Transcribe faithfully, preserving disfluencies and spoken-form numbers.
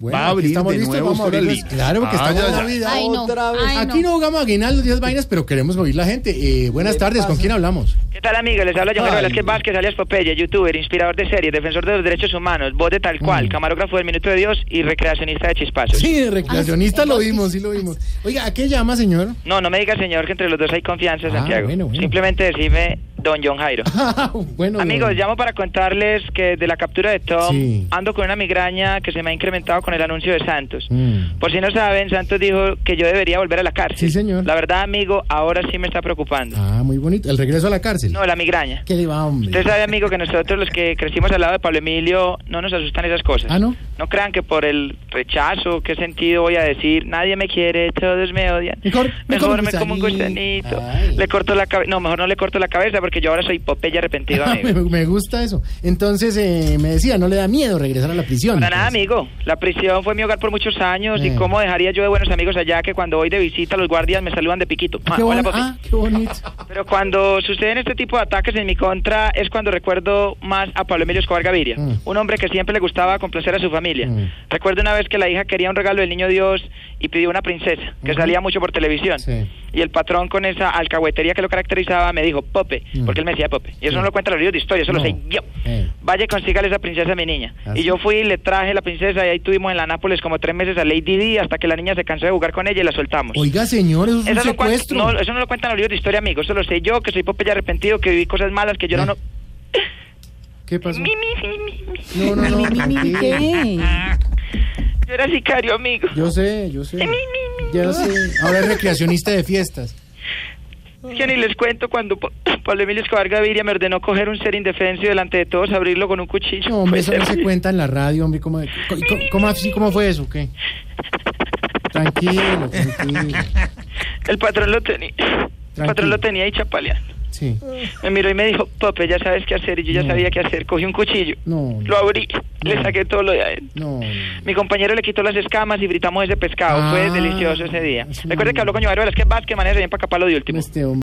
Bueno, Va a abrir estamos de listos, nuevo vamos a abrir. Storalitos. Claro, porque Ah, estamos ya, en ya. Navidad. Ay, no. Otra vez. Ay, Aquí no. no jugamos aguinaldos, diez vainas, pero queremos oír la gente. Eh, buenas tardes, ¿con quién hablamos? ¿Qué tal, amigos? Les habla John Ay. Velázquez Vázquez, alias Popeye, youtuber, inspirador de series, defensor de los derechos humanos, voz de tal cual, Mm. camarógrafo del Minuto de Dios y recreacionista de chispazos. Sí, recreacionista lo vimos, sí lo vimos. Oiga, ¿a qué llama, señor? No, no me diga, señor, que entre los dos hay confianza, Ah, Santiago. bueno, bueno. Simplemente decime Don John Jairo. Bueno, Amigos, don- llamo para contarles que de la captura de Tom Sí. ando con una migraña que se me ha incrementado con el anuncio de Santos. Mm. Por si no saben, Santos dijo que yo debería volver a la cárcel. Sí, señor. La verdad, amigo, ahora sí me está preocupando. Ah, muy bonito. El regreso a la cárcel. No, la migraña. ¿Qué le va, hombre? Usted sabe, amigo, que nosotros los que crecimos al lado de Pablo Emilio no nos asustan esas cosas. Ah, ¿no? No crean que por el rechazo, qué sentido voy a decir, nadie me quiere, todos me odian. Mejor, Mejor me me como un gusanito. gusanito. Ay. Le corto la cabeza. No, mejor no le corto la cabeza porque yo ahora soy Popeye arrepentido, me, amigo. me gusta eso. Entonces, eh, me decía, ¿no le da miedo regresar a la prisión? Para nada, Pues, amigo. La prisión fue mi hogar por muchos años Eh. y cómo dejaría yo de buenos amigos allá que cuando voy de visita los guardias me saludan de piquito. Ah, Ah, qué, hola, bon- papi. ah, qué bonito. Pero cuando suceden este tipo de ataques en mi contra es cuando recuerdo más a Pablo Emilio Escobar Gaviria, Mm. un hombre que siempre le gustaba complacer a su familia. Mm. Recuerdo una vez que la hija quería un regalo del Niño Dios y pidió una princesa, que Ujú. salía mucho por televisión. Sí. Y el patrón con esa alcahuetería que lo caracterizaba me dijo, Pope, Mm. porque él me decía Pope. Y eso Sí. no lo cuentan los libros de historia, eso lo No. sé yo. Eh. Vaya y consígale esa princesa a mi niña. ¿Ah, y sí? yo fui y le traje la princesa y ahí tuvimos en la Nápoles como tres meses a Lady Di hasta que la niña se cansó de jugar con ella y la soltamos. Oiga, señor, eso es un Eso no, cuan- secuestro. no, eso no lo cuentan los libros de historia, amigo. Eso lo sé yo, que soy Popeye arrepentido, que viví cosas malas, que yo Eh. no... no... ¿Qué pasó? Mi, mi, mi, mi, mi. No, no, no. tranquilo. ¿Qué? Yo era sicario, amigo. Yo sé, yo sé. Mi, mi, mi. Ya sé. Ahora es recreacionista de fiestas. Que ni les cuento cuando Pa- Pablo Emilio Escobar Gaviria me ordenó coger un ser indefenso y delante de todos abrirlo con un cuchillo. No, hombre, Fue eso no se terrible. cuenta en la radio, hombre. ¿Cómo, cómo, cómo así, cómo fue eso? ¿Qué? Tranquilo, tranquilo. El patrón lo tenía. El patrón lo tenía ahí chapaleando. Sí. Me miró y me dijo, Pope, ya sabes qué hacer. Y yo ya No. sabía qué hacer. Cogí un cuchillo. No, Lo abrí. Le No. saqué todo lo de adentro. no. Mi compañero le quitó las escamas y fritamos ese pescado. Fue Ah, delicioso ese día. es Recuerde muy que habló con John Velázquez Vázquez, maneja bien para acá para lo de último. Este hombre.